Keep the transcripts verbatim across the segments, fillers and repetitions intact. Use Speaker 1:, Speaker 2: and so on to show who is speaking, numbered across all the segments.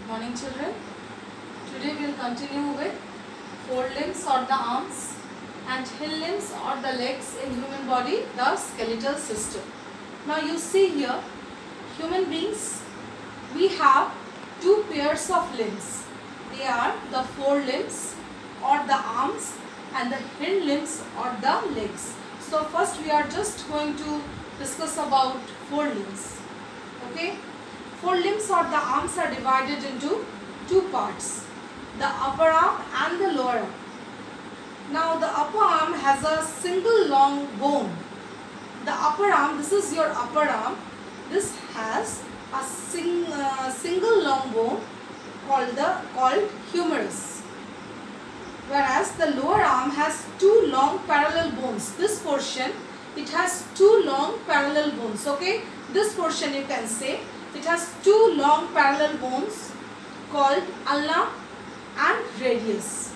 Speaker 1: Morning children. Today we will continue with forelimbs or the arms and hind limbs or the legs in human body, the skeletal system. Now you see here, human beings, we have two pairs of limbs. They are the forelimbs or the arms and the hind limbs or the legs. So first we are just going to discuss about forelimbs. Okay. Forelimbs or the arms are divided into two parts, the upper arm and the lower arm. Now the upper arm has a single long bone. The upper arm, this is your upper arm, this has a sing, uh, single long bone called the called humerus. Whereas the lower arm has two long parallel bones. This portion, it has two long parallel bones. Okay, this portion you can say it has two long parallel bones called ulna and radius.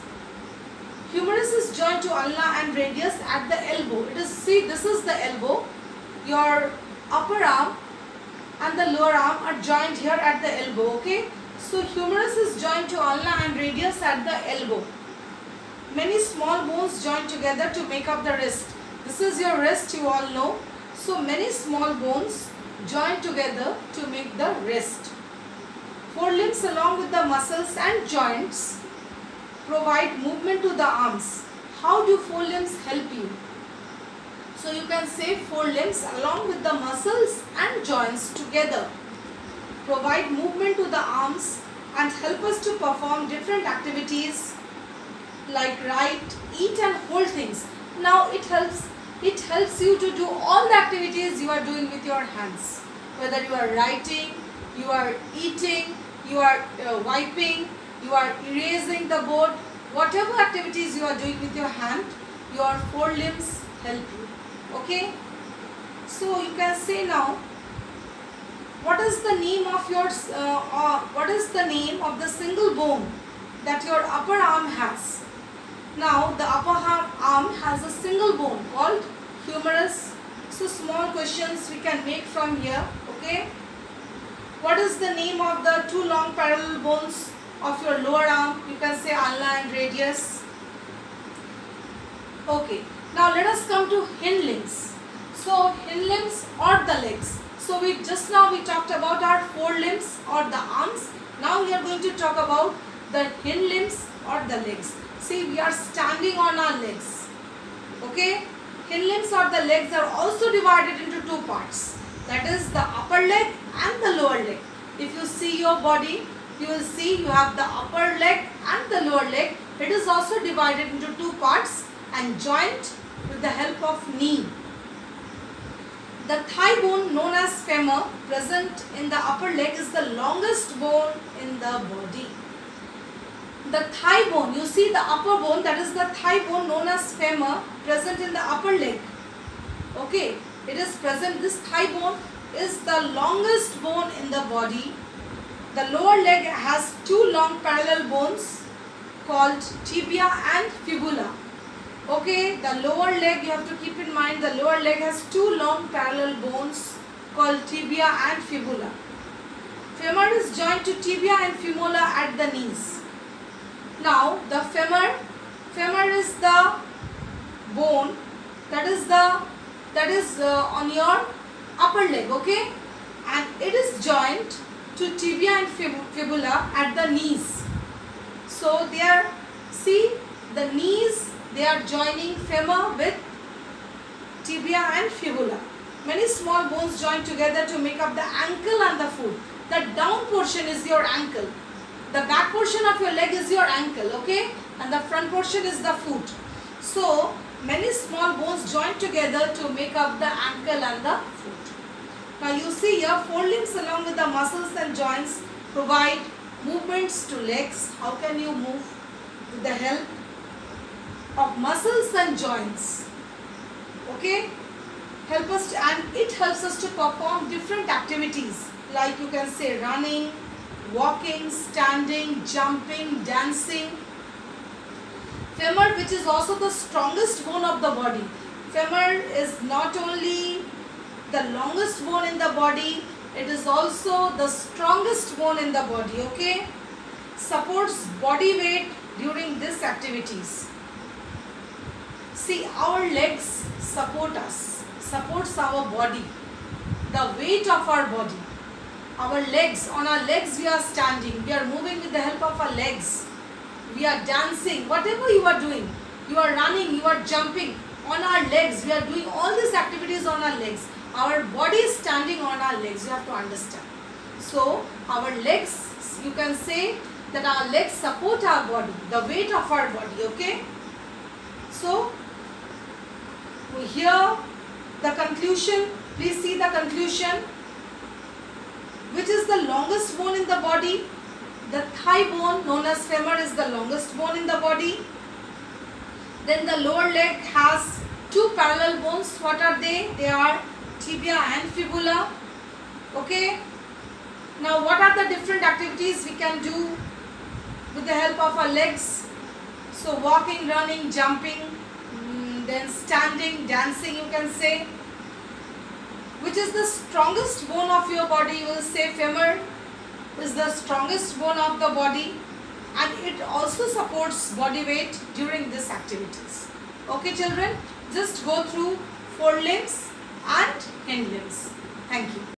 Speaker 1: Humerus is joined to ulna and radius at the elbow. It is, see, this is the elbow. Your upper arm and the lower arm are joined here at the elbow. Okay, so humerus is joined to ulna and radius at the elbow. Many small bones join together to make up the wrist. This is your wrist, you all know. So many small bones join together to make the wrist. Forelimbs along with the muscles and joints provide movement to the arms. How do forelimbs help you? So you can say forelimbs along with the muscles and joints together provide movement to the arms and help us to perform different activities like write, eat and hold things. Now it helps It helps you to do all the activities you are doing with your hands. Whether you are writing, you are eating, you are uh, wiping, you are erasing the board, whatever activities you are doing with your hand, your forelimbs help you. Okay? So you can say now, what is the name of your, uh, uh, what is the name of the single bone that your upper arm has? Now the upper arm has a single bone called humerus. So small questions we can make from here. Okay. What is the name of the two long parallel bones of your lower arm? You can say ulna and radius. Okay. Now let us come to hind limbs. So hind limbs or the legs. So we just now we talked about our forelimbs or the arms. Now we are going to talk about the hind limbs or the legs. See, we are standing on our legs. Okay. Hind limbs or the legs are also divided into two parts. That is the upper leg and the lower leg. If you see your body, you will see you have the upper leg and the lower leg. It is also divided into two parts and joined with the help of knee. The thigh bone known as femur present in the upper leg is the longest bone in the body. The thigh bone, you see the upper bone, that is the thigh bone known as femur present in the upper leg. Okay, it is present, this thigh bone is the longest bone in the body. The lower leg has two long parallel bones called tibia and fibula. Okay, the lower leg, you have to keep in mind, the lower leg has two long parallel bones called tibia and fibula. Femur is joined to tibia and fibula at the knees. Now the femur, femur is the bone that is the that is uh, on your upper leg, okay, and it is joined to tibia and fibula at the knees. So they are, see, the knees, they are joining femur with tibia and fibula. Many small bones join together to make up the ankle and the foot. The down portion is your ankle. The back portion of your leg is your ankle, okay, and the front portion is the foot. So many small bones join together to make up the ankle and the foot. Now you see here, forelimbs along with the muscles and joints provide movements to legs. How can you move? With the help of muscles and joints. Okay, help us to, and it helps us to perform different activities like you can say running, walking, standing, jumping, dancing. Femur, which is also the strongest bone of the body. Femur is not only the longest bone in the body, it is also the strongest bone in the body, okay? supports body weight during these activities? See, our legs support us, supports our body, the weight of our body. Our legs, on our legs we are standing, we are moving with the help of our legs. We are dancing, whatever you are doing, you are running, you are jumping, on our legs, we are doing all these activities on our legs. Our body is standing on our legs, you have to understand. So, our legs, you can say that our legs support our body, the weight of our body, okay? So, here the conclusion, please see the conclusion. Which is the longest bone in the body? The thigh bone, known as femur, is the longest bone in the body. Then the lower leg has two parallel bones. What are they? They are tibia and fibula. Okay. Now what are the different activities we can do with the help of our legs? So walking, running, jumping, then standing, dancing, you can say. Which is the strongest bone of your body? You will say femur is the strongest bone of the body, and it also supports body weight during these activities. Okay children, just go through forelimbs and hind limbs. Thank you.